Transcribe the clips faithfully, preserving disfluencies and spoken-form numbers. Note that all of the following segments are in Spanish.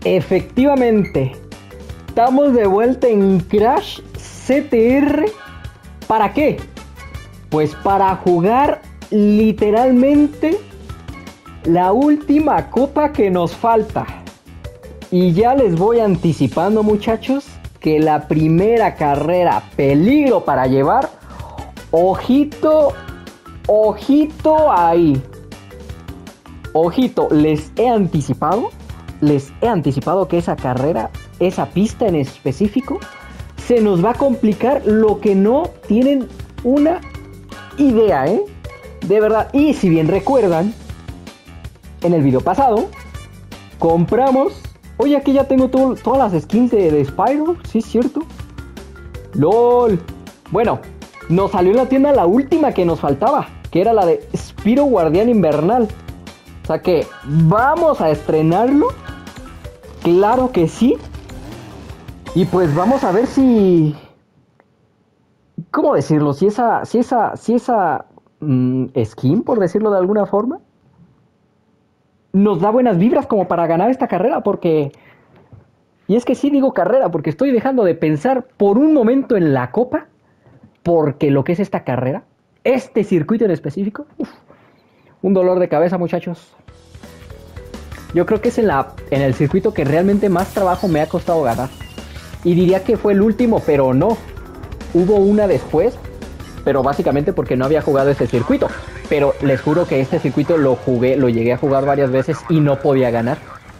Efectivamente, estamos de vuelta en Crash C T R. ¿Para qué? Pues para jugar literalmente la última copa que nos falta. Y ya les voy anticipando, muchachos, que la primera carrera, peligro para llevar. Ojito, ojito ahí. Ojito, les he anticipado. Les he anticipado que esa carrera, esa pista en específico, se nos va a complicar lo que no tienen una idea, ¿eh? De verdad. Y si bien recuerdan, en el video pasado, compramos... Oye, aquí ya tengo todo, todas las skins de, de Spyro, sí es cierto. LOL. Bueno, nos salió en la tienda la última que nos faltaba, que era la de Spyro Guardián Invernal. O sea que vamos a estrenarlo. Claro que sí. Y pues vamos a ver si... ¿Cómo decirlo? Si esa... Si esa... Si esa... Mmm, skin, por decirlo de alguna forma, nos da buenas vibras como para ganar esta carrera. Porque... Y es que sí digo carrera, porque estoy dejando de pensar por un momento en la copa. Porque lo que es esta carrera, este circuito en específico, uf, un dolor de cabeza, muchachos. Yo creo que es en, la, en el circuito que realmente más trabajo me ha costado ganar. Y diría que fue el último, pero no. Hubo una después, pero básicamente porque no había jugado ese circuito. Pero les juro que este circuito lo jugué, lo llegué a jugar varias veces y no podía ganar.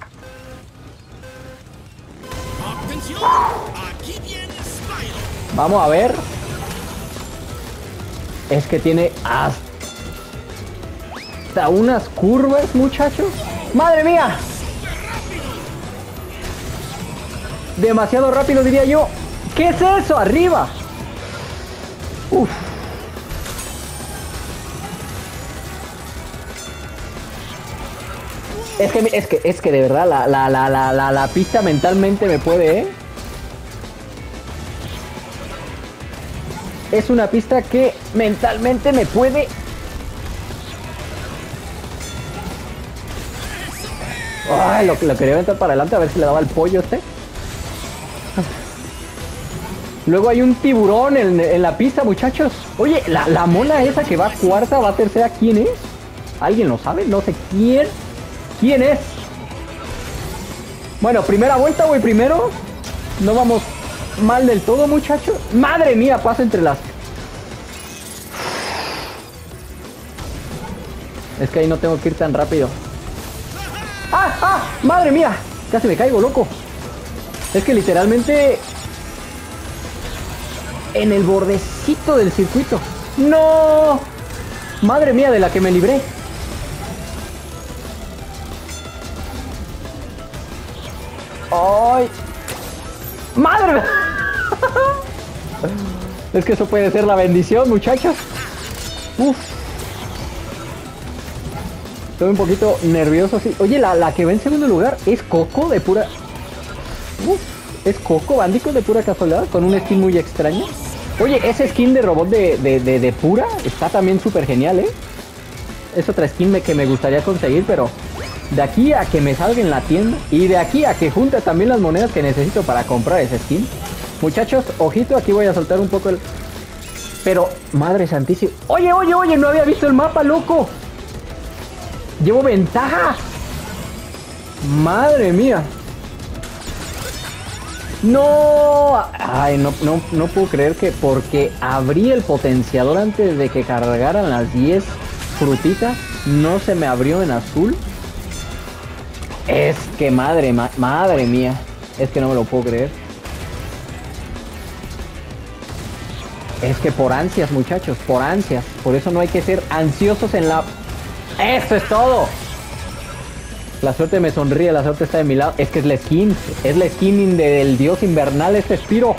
Vamos a ver. Es que tiene hasta unas curvas, muchachos. ¡Madre mía! Demasiado rápido, diría yo. ¿Qué es eso? ¡Arriba! Uf. Es que, es que, es que de verdad la, la, la, la, la, la pista mentalmente me puede, ¿eh? Es una pista que mentalmente me puede. Ay, lo, lo quería aventar para adelante a ver si le daba el pollo este. Luego hay un tiburón en, en la pista, muchachos. Oye, la, la mona esa que va cuarta, va tercera, ¿quién es? ¿Alguien lo sabe? No sé quién. ¿Quién es? Bueno, primera vuelta, voy primero. No vamos mal del todo, muchachos. ¡Madre mía! Pasa entre las... Es que ahí no tengo que ir tan rápido. ¡Ah! ¡Ah! ¡Madre mía! Casi me caigo, loco. Es que literalmente... en el bordecito del circuito. ¡No! ¡Madre mía de la que me libré! ¡Ay! ¡Madre! Es que eso puede ser la bendición, muchachos. Uf. Estoy un poquito nervioso, sí. Oye, la, la que va en segundo lugar es Coco de pura... Uf. Es Coco Bandicoot de pura casualidad, con un skin muy extraño. Oye, ese skin de robot de, de, de, de pura está también súper genial, ¿eh? Es otra skin me, que me gustaría conseguir, pero... de aquí a que me salga en la tienda y de aquí a que junte también las monedas que necesito para comprar ese skin. Muchachos, ojito, aquí voy a soltar un poco el... Pero, madre santísima. Oye, oye, oye, no había visto el mapa, loco. Llevo ventaja. Madre mía. No. Ay, no, no, no puedo creer que porque abrí el potenciador antes de que cargaran las diez frutitas, no se me abrió en azul. Es que madre, ma madre mía. Es que no me lo puedo creer. Es que por ansias, muchachos, por ansias. Por eso no hay que ser ansiosos en la... ¡Eso es todo! La suerte me sonríe, la suerte está de mi lado. Es que es la skin. Es la skin de, del dios invernal, este Spyro.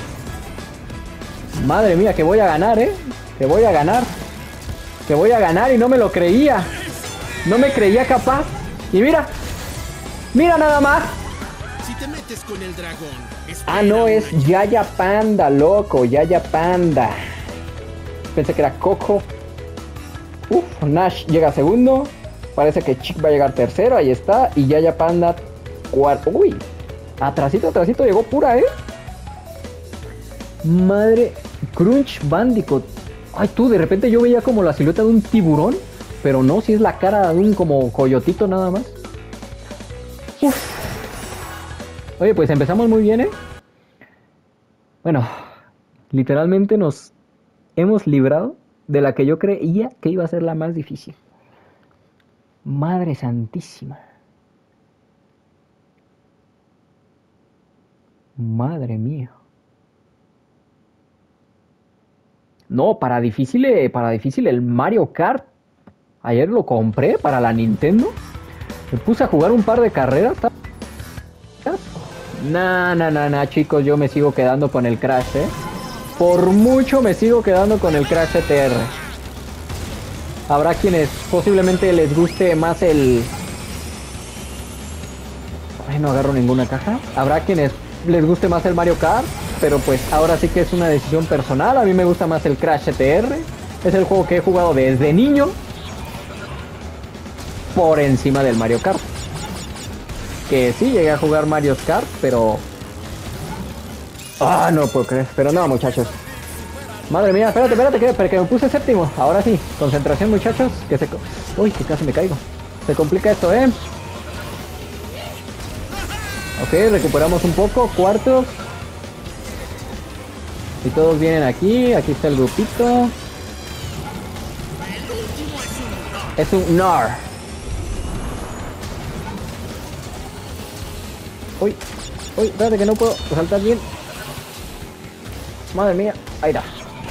Madre mía, que voy a ganar, ¿eh? Que voy a ganar. Que voy a ganar y no me lo creía. No me creía capaz. Y mira... Mira nada más. Si te metes con el dragón, ah, no, es Yaya Panda, loco. Yaya Panda. Pensé que era Coco. Uf, Nash llega segundo. Parece que Chick va a llegar tercero. Ahí está. Y Yaya Panda Cuarto. Uy. Atrasito, atrasito llegó pura, ¿eh? Madre. Crunch Bandicoot. Ay, tú, de repente yo veía como la silueta de un tiburón. Pero no, si es la cara de un como coyotito nada más. Uf. Oye, pues empezamos muy bien, ¿eh? Bueno, literalmente nos hemos librado de la que yo creía que iba a ser la más difícil. Madre santísima. Madre mía. No, para difícil, eh, para difícil el Mario Kart. Ayer lo compré para la Nintendo. Me puse a jugar un par de carreras. Nah, nah, nah, nah, chicos, yo me sigo quedando con el Crash, eh. Por mucho me sigo quedando con el Crash G T R. Habrá quienes posiblemente les guste más el... Ay, no agarro ninguna caja. Habrá quienes les guste más el Mario Kart, pero pues ahora sí que es una decisión personal. A mí me gusta más el Crash G T R. Es el juego que he jugado desde niño por encima del Mario Kart. Que sí, llegué a jugar Mario Kart, pero... Ah, no puedo creer. Pero no, muchachos. Madre mía, espérate, espérate, que, que me puse séptimo. Ahora sí, concentración, muchachos. Que se... Uy, que casi me caigo. Se complica esto, ¿eh? Ok, recuperamos un poco. Cuartos. Y todos vienen aquí. Aquí está el grupito. Es un Gnar. Uy, uy, espérate que no puedo saltar bien. Madre mía, ahí está.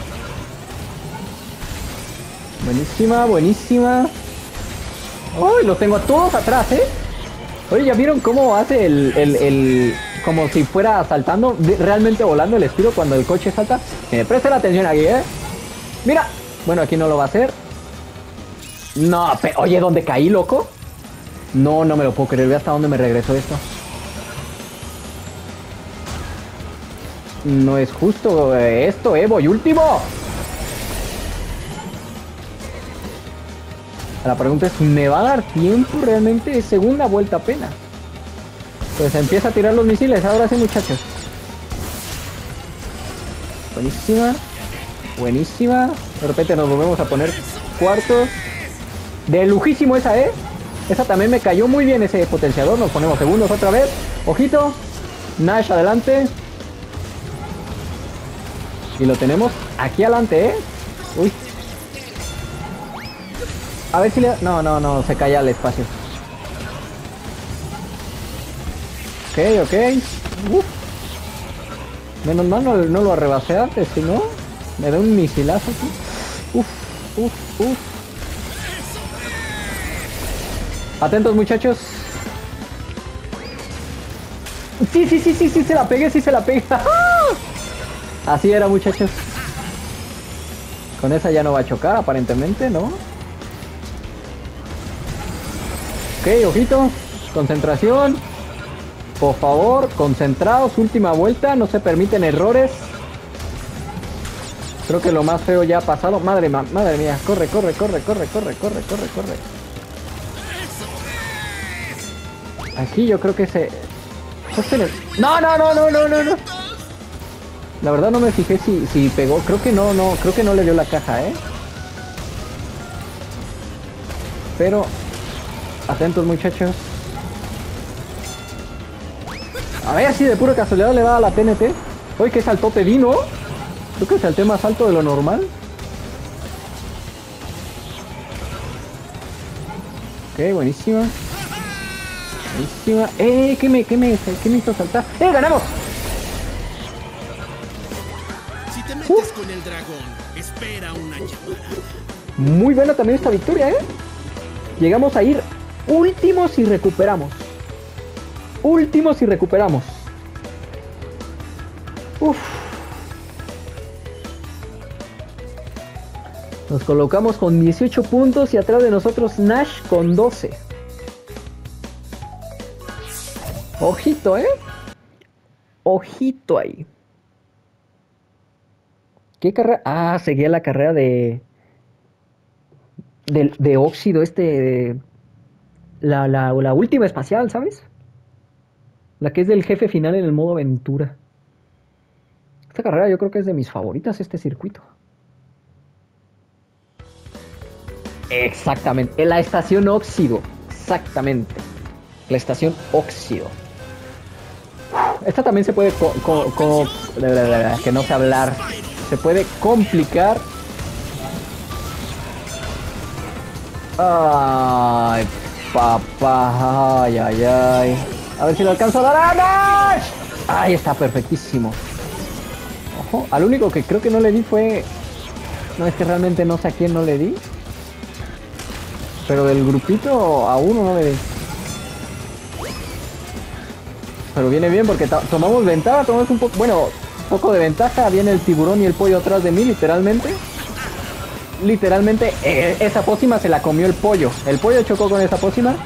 Buenísima, buenísima. Uy, los tengo a todos atrás, ¿eh? Oye, ¿ya vieron cómo hace el, el, el como si fuera saltando, realmente volando el estilo cuando el coche salta? Eh, presten atención aquí, ¿eh? Mira. Bueno, aquí no lo va a hacer. No, pero, oye, ¿dónde caí, loco? No, no me lo puedo creer. Ve hasta dónde me regresó esto. No es justo esto, eh. Voy último. La pregunta es, ¿me va a dar tiempo realmente? Es segunda vuelta apenas. Pues empieza a tirar los misiles. Ahora sí, muchachos. Buenísima. Buenísima. De repente nos volvemos a poner cuartos. De lujísimo esa, ¿eh? Esa también me cayó muy bien, ese potenciador. Nos ponemos segundos otra vez. Ojito. Nash adelante. Y lo tenemos aquí adelante, ¿eh? Uy. A ver si le... No, no, no. Se cae al espacio. Ok, ok. Uf. Menos mal no, no lo arrebasé antes, si no... Me da un misilazo aquí. Uf, uf, uf. Atentos, muchachos. Sí, sí, sí, sí, sí, se la pegué, sí se la pegué. Así era, muchachos. Con esa ya no va a chocar, aparentemente, ¿no? Ok, ojito. Concentración. Por favor, concentrados. Última vuelta, no se permiten errores. Creo que lo más feo ya ha pasado. Madre, ma madre mía. Corre, corre, corre, corre, corre, corre, corre, corre. Aquí yo creo que se... No, no, no, no, no, no, no. La verdad no me fijé si, si pegó. Creo que no, no. Creo que no le dio la caja, ¿eh? Pero... Atentos, muchachos. A ver si de pura casualidad le va a la T N T. Uy, qué saltote vino. Creo que salté más alto de lo normal. Ok, buenísima. Buenísima. ¡Eh! ¿Qué me, qué me, qué me hizo saltar? ¡Eh! ¡Ganamos! Si te metes uh. con el dragón, espera una llamada. Muy buena también esta victoria, ¿eh? Llegamos a ir últimos y recuperamos. Últimos y recuperamos. Uf. Nos colocamos con dieciocho puntos y atrás de nosotros Nash con doce. Ojito, ¿eh? Ojito ahí. ¿Qué carrera? Ah, seguía la carrera de... De, de óxido este... De, la, la, la última espacial, ¿sabes? La que es del jefe final en el modo aventura. Esta carrera yo creo que es de mis favoritas, este circuito. Exactamente. En la estación óxido. Exactamente. La estación óxido. Esta también se puede... Co co co que no sé hablar. Se puede complicar. Ay, papá. Ay, ay, ay. A ver si lo alcanzo a dar a Nash. Ahí está, perfectísimo. Ojo, al único que creo que no le di fue... No, es que realmente no sé a quién no le di. Pero del grupito a uno no le di. Pero viene bien porque tomamos ventaja, tomamos un poco... Bueno, un poco de ventaja. Viene el tiburón y el pollo atrás de mí, literalmente. Literalmente, eh, esa pócima se la comió el pollo. El pollo chocó con esa pócima.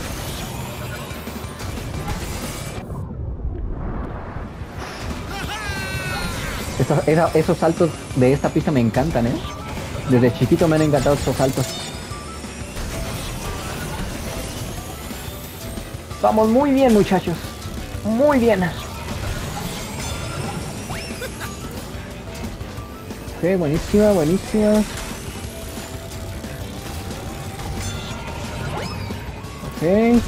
Esos, esa, esos saltos de esta pista me encantan, ¿eh? Desde chiquito me han encantado estos saltos. Vamos muy bien, muchachos. Muy bien. Ok, buenísima, buenísima. Ok.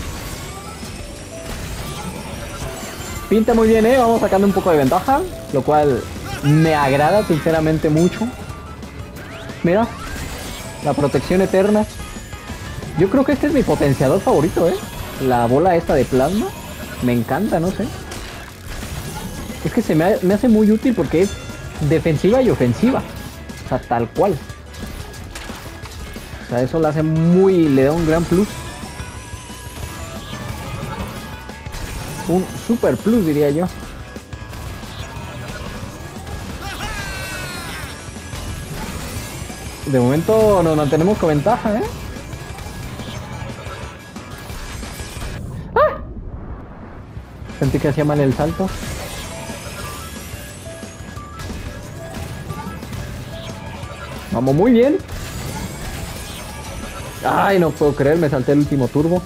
Pinta muy bien, ¿eh? Vamos sacando un poco de ventaja, lo cual me agrada sinceramente mucho. Mira, la protección eterna. Yo creo que este es mi potenciador favorito, ¿eh? La bola esta de plasma. Me encanta, no sé. Es que se me, ha, me hace muy útil porque es defensiva y ofensiva. O sea, tal cual. O sea, eso le hace muy... Le da un gran plus. Un super plus, diría yo. De momento nos mantenemos con ventaja, ¿eh? ¡Ah! Sentí que hacía mal el salto. Vamos muy bien. Ay, no puedo creer, me salté el último turbo.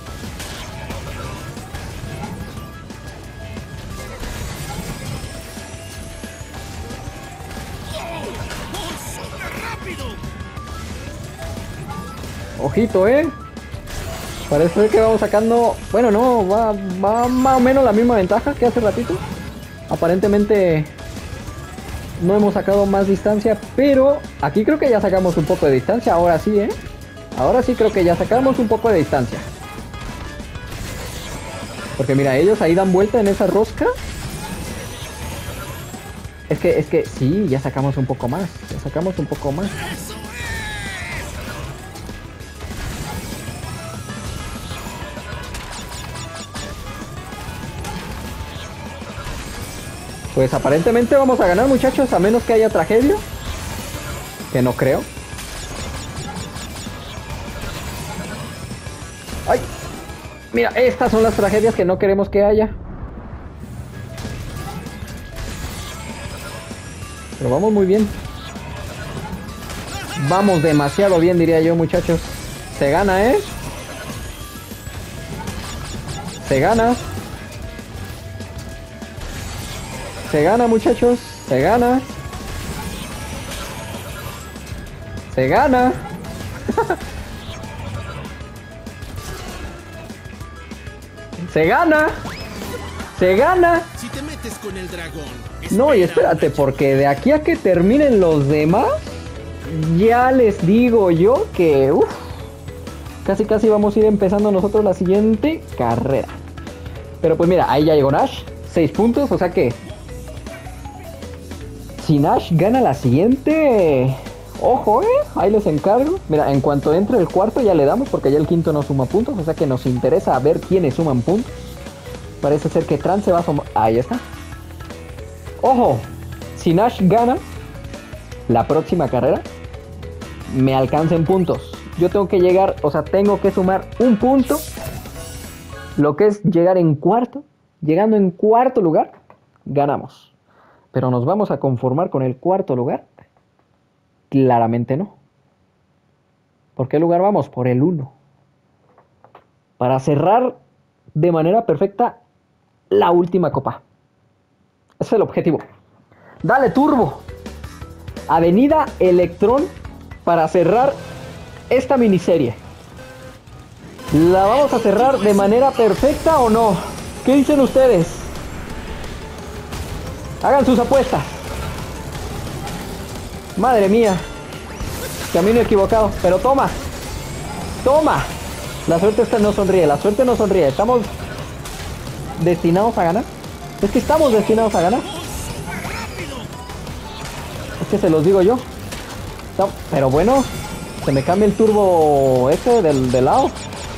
Ojito, eh. Parece que vamos sacando... Bueno, no, va, va más o menos la misma ventaja que hace ratito. Aparentemente no hemos sacado más distancia, pero aquí creo que ya sacamos un poco de distancia. Ahora sí, eh. Ahora sí creo que ya sacamos un poco de distancia. Porque mira, ellos ahí dan vuelta en esa rosca. Es que, es que sí, ya sacamos un poco más. Ya sacamos un poco más. Pues aparentemente vamos a ganar, muchachos, a menos que haya tragedia. Que no creo. ¡Ay! Mira, estas son las tragedias que no queremos que haya. Pero vamos muy bien. Vamos demasiado bien, diría yo, muchachos. Se gana, ¿eh? Se gana. Se gana, muchachos. Se gana. Se gana. Se gana. Se gana. Si te metes con el dragón, no, y espérate, porque de aquí a que terminen los demás, ya les digo yo que uff, casi casi vamos a ir empezando nosotros la siguiente carrera. Pero pues mira, ahí ya llegó Nash. seis puntos, o sea que si Nash gana la siguiente, ojo, eh, ahí les encargo. Mira, en cuanto entre el cuarto ya le damos, porque ya el quinto no suma puntos, o sea que nos interesa ver quiénes suman puntos. Parece ser que Trans se va a sumar. Ahí está. Ojo, si Nash gana la próxima carrera, me alcanza en puntos. Yo tengo que llegar, o sea, tengo que sumar un punto. Lo que es llegar en cuarto. Llegando en cuarto lugar, ganamos. Pero nos vamos a conformar con el cuarto lugar. Claramente no. ¿Por qué lugar vamos? Por el uno. Para cerrar de manera perfecta la última copa. Ese es el objetivo. Dale turbo. Avenida Electrón para cerrar esta miniserie. ¿La vamos a cerrar de manera perfecta o no? ¿Qué dicen ustedes? Hagan sus apuestas. Madre mía. Camino equivocado. Pero toma. Toma. La suerte esta no sonríe. La suerte no sonríe. Estamos destinados a ganar. Es que estamos destinados a ganar. Es que se los digo yo. No, pero bueno. Se me cambia el turbo este del, del lado.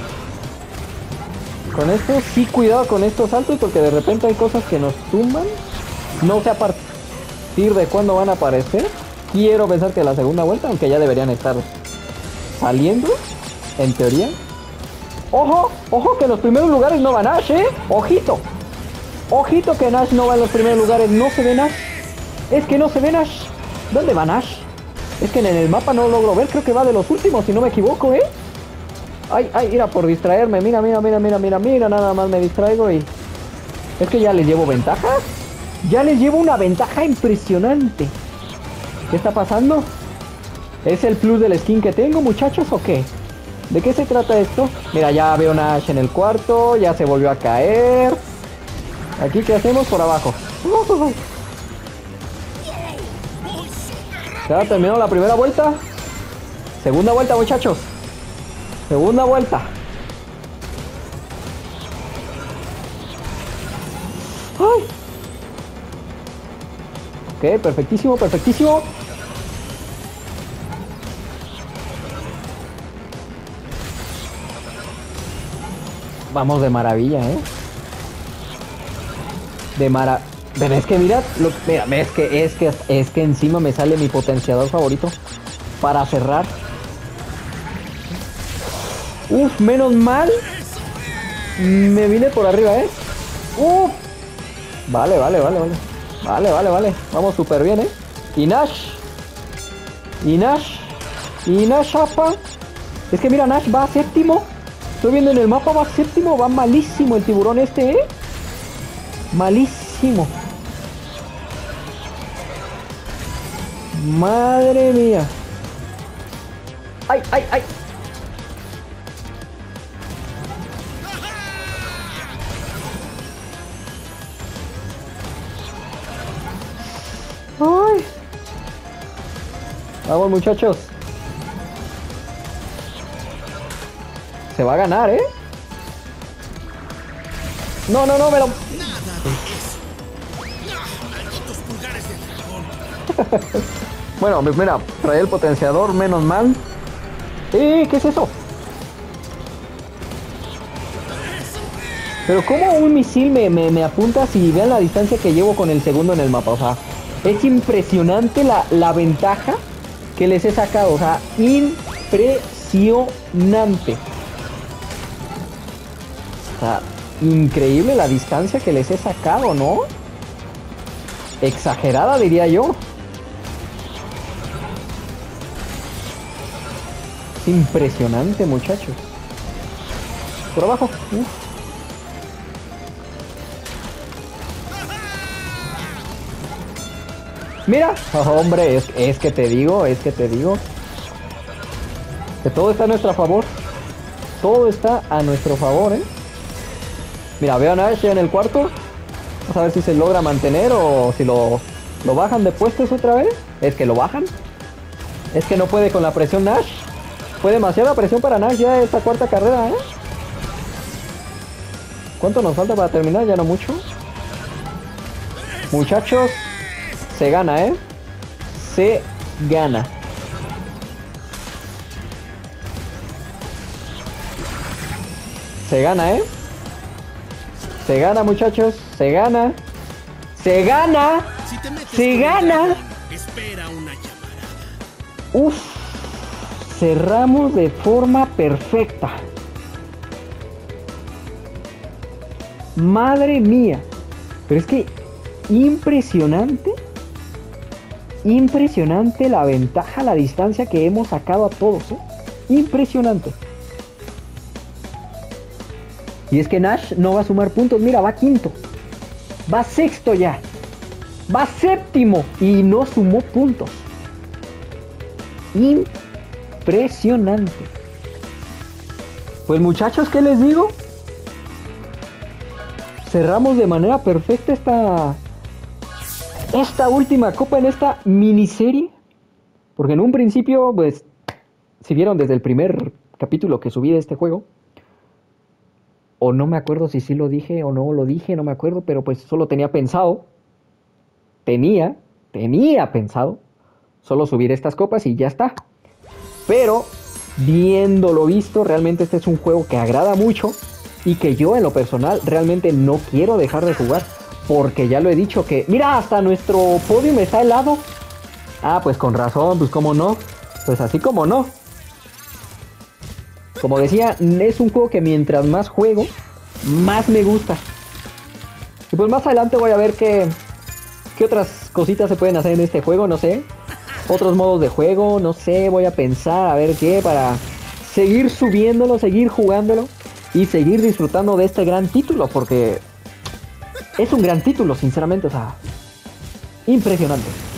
Con esto, sí, cuidado con estos saltos porque de repente hay cosas que nos tumban. No sé a partir de cuándo van a aparecer. Quiero pensar que la segunda vuelta, aunque ya deberían estar saliendo, en teoría. ¡Ojo! ¡Ojo que en los primeros lugares no va Nash, eh! ¡Ojito! ¡Ojito que Nash no va en los primeros lugares! ¡No se ve Nash! ¡Es que no se ve Nash! ¿Dónde va Nash? Es que en el mapa no logro ver, creo que va de los últimos, si no me equivoco, ¿eh? Ay, ay, mira, por distraerme, mira, mira, mira, mira, mira, mira, nada más me distraigo y... Es que ya les llevo ventaja. Ya les llevo una ventaja impresionante. ¿Qué está pasando? ¿Es el plus del skin que tengo, muchachos, o qué? ¿De qué se trata esto? Mira, ya veo Nash en el cuarto, ya se volvió a caer. ¿Aquí qué hacemos? Por abajo. Ya terminó la primera vuelta. Segunda vuelta, muchachos. Segunda vuelta. ¡Ay! Ok, perfectísimo, perfectísimo. Vamos de maravilla, ¿eh? De mara... Pero es que mira, lo... mira, es que, es que, es que encima me sale mi potenciador favorito para cerrar. Uf, menos mal. Me vine por arriba, ¿eh? Uf. Vale, vale, vale, vale. Vale, vale, vale. Vamos súper bien, ¿eh? Y Nash. Y Nash. Y Nash, apa. Es que mira, Nash va a séptimo. Estoy viendo en el mapa, va a séptimo. Va malísimo el tiburón este, ¿eh? Malísimo. Madre mía. Ay, ay, ay. Ay. Vamos, muchachos. Se va a ganar, ¿eh? No, no, no, me lo... Nada de eso. ¡Ah, malditos pulgares de dragón! Bueno, mira, trae el potenciador, menos mal. ¡Eh! ¿Qué es eso? Pero ¿cómo un misil me, me, me apunta si vean la distancia que llevo con el segundo en el mapa? O sea, es impresionante la, la ventaja que les he sacado. O sea, impresionante. O sea, increíble la distancia que les he sacado, ¿no? Exagerada, diría yo. Impresionante, muchachos. Por abajo. Uf. Mira, oh, hombre, es, es que te digo, es que te digo que todo está a nuestro favor. Todo está a nuestro favor, ¿eh? Mira, veo a Nash en el cuarto. Vamos a ver si se logra mantener o si lo, lo bajan de puestos otra vez. Es que lo bajan. Es que no puede con la presión Nash. Fue demasiada presión para Nash ya esta cuarta carrera, ¿eh? ¿Cuánto nos falta para terminar? Ya no mucho. Muchachos, se gana, ¿eh? Se gana. Se gana, ¿eh? Se gana, muchachos. Se gana. Se gana. Si te metes Se con el gana. dragón, espera una llamarada. Uf. Cerramos de forma perfecta. Madre mía. Pero es que impresionante. Impresionante la ventaja, la distancia que hemos sacado a todos, ¿eh? Impresionante. Y es que Nash no va a sumar puntos. Mira, va quinto. Va sexto ya. Va séptimo y no sumó puntos. Impresionante. Pues muchachos, ¿qué les digo? Cerramos de manera perfecta esta esta última copa en esta miniserie. Porque en un principio, pues, si vieron desde el primer capítulo que subí de este juego, o no me acuerdo si sí lo dije o no lo dije, no me acuerdo, pero pues solo tenía pensado, tenía, tenía pensado, solo subir estas copas y ya está. Pero, viendo lo visto, realmente este es un juego que agrada mucho y que yo en lo personal realmente no quiero dejar de jugar. Porque ya lo he dicho que, mira, hasta nuestro podium está helado. Ah, pues con razón, pues cómo no, pues así como no. Como decía, es un juego que mientras más juego, más me gusta. Y pues más adelante voy a ver qué, qué otras cositas se pueden hacer en este juego, no sé. Otros modos de juego, no sé, voy a pensar a ver qué para seguir subiéndolo, seguir jugándolo y seguir disfrutando de este gran título, porque es un gran título, sinceramente, o sea, impresionante.